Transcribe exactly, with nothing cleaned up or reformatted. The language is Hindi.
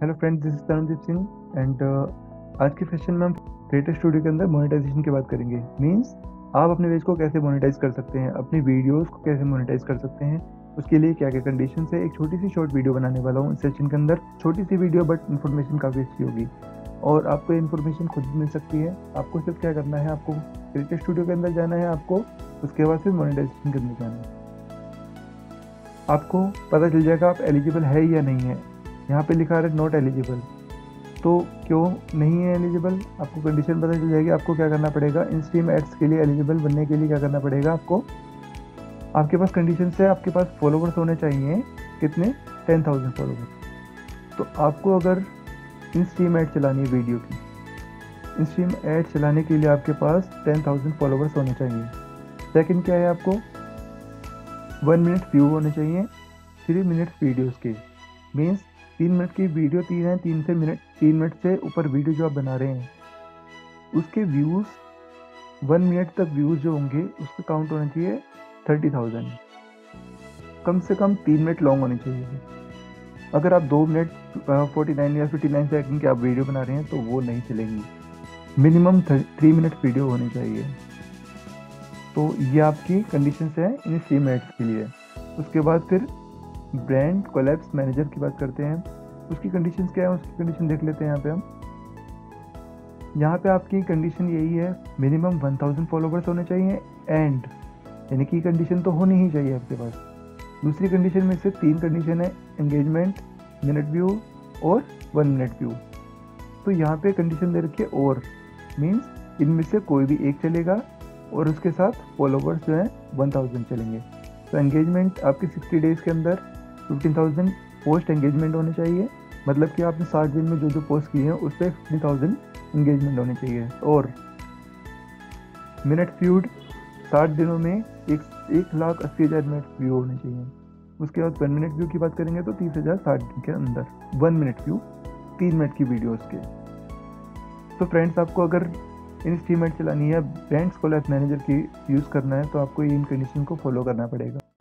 Hello friends, this is Tarundeep Singh and आज के सेशन में हम क्रिएटर स्टूडियो के अंदर मोनेटाइजेशन की बात करेंगे। मींस आप अपने पेज को कैसे मोनेटाइज कर सकते हैं, अपनी वीडियोस को कैसे मोनेटाइज कर सकते हैं, उसके लिए क्या क्या कंडीशन है। एक छोटी सी शॉर्ट वीडियो बनाने वाला हूँ इस सेशन के अंदर। छोटी सी वीडियो बट इन्फॉर्मेशन काफ़ी अच्छी होगी और आपको इन्फॉर्मेशन खुद मिल सकती है। आपको सिर्फ क्या करना है, आपको क्रिएटर स्टूडियो के अंदर जाना है, आपको उसके बाद फिर मोनेटाइजेशन करने जाना है। आपको पता चल जाएगा आप एलिजिबल है या नहीं है। यहाँ पे लिखा है नॉट एलिजिबल, तो क्यों नहीं है एलिजिबल, आपको कंडीशन पता चल जाएगी। आपको क्या करना पड़ेगा, इन स्ट्रीम एड्स के लिए एलिजिबल बनने के लिए क्या करना पड़ेगा आपको, आपके पास कंडीशन से आपके पास फॉलोवर्स होने चाहिए। कितने? Ten thousand followers. तो आपको अगर इन स्ट्रीम एड चलानी है वीडियो की, इन स्ट्रीम एड चलाने के लिए आपके पास टेन थाउजेंड फॉलोवर्स होने चाहिए। सेकंड क्या है, आपको वन मिनट व्यू होने चाहिए थ्री मिनट्स वीडियोस के। मीन्स तीन मिनट की वीडियो तीन है, तीन से मिनट तीन मिनट से ऊपर वीडियो जो आप बना रहे हैं उसके व्यूज़ वन मिनट तक व्यूज़ जो होंगे उसके काउंट होना चाहिए थर्टी थाउजेंड। कम से कम तीन मिनट लॉन्ग होनी चाहिए। अगर आप दो मिनट फोर्टी नाइन या फिफ्टी नाइन सेकेंड की आप वीडियो बना रहे हैं तो वो नहीं चलेगी। मिनिमम थ्री मिनट वीडियो होनी चाहिए। तो ये आपकी कंडीशंस है इन स्ट्रीम एड्स के लिए। उसके बाद फिर ब्रांड कोलैब्स मैनेजर की बात करते हैं। उसकी कंडीशंस क्या है, उसकी कंडीशन देख लेते हैं। यहाँ पे हम यहाँ पे आपकी कंडीशन यही है, मिनिमम वन थाउजेंड फॉलोवर्स होने चाहिए एंड, यानी कि कंडीशन तो होनी ही चाहिए आपके पास। दूसरी कंडीशन में से तीन कंडीशन है, एंगेजमेंट, मिनट व्यू और वन मिनट व्यू। तो यहाँ पे कंडीशन दे रखी है और, मीन्स इनमें से कोई भी एक चलेगा और उसके साथ फॉलोवर्स जो है वन थाउजेंड चलेंगे। तो एंगेजमेंट आपकी सिक्सटी डेज़ के अंदर फिफ्टीन थाउजेंड पोस्ट एंगेजमेंट होने चाहिए। मतलब कि आपने साठ दिन में जो जो पोस्ट किए हैं उस पर फिफ्टीन थाउजेंड एंगेजमेंट होने चाहिए। और मिनट व्यूड साठ दिनों में एक एक लाख अस्सी हज़ार मिनट व्यू होने चाहिए। उसके बाद वन मिनट व्यू की बात करेंगे तो तीस हज़ार साठ दिन के अंदर वन मिनट व्यू, तीन मिनट की वीडियोज़ के। तो फ्रेंड्स, आपको अगर इन स्ट्रीम एड चलानी है, ब्रांड्स कोलैब मैनेजर की यूज़ करना है, तो आपको इन कंडीशन को फॉलो करना पड़ेगा।